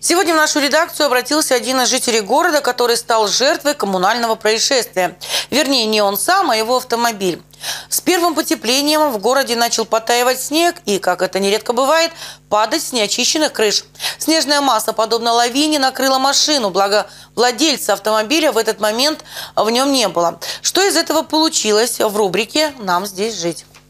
Сегодня в нашу редакцию обратился один из жителей города, который стал жертвой коммунального происшествия. Вернее, не он сам, а его автомобиль. С первым потеплением в городе начал потаивать снег и, как это нередко бывает, падать с неочищенных крыш. Снежная масса, подобно лавине, накрыла машину, благо владельца автомобиля в этот момент в нем не было. Что из этого получилось в рубрике «Нам здесь жить».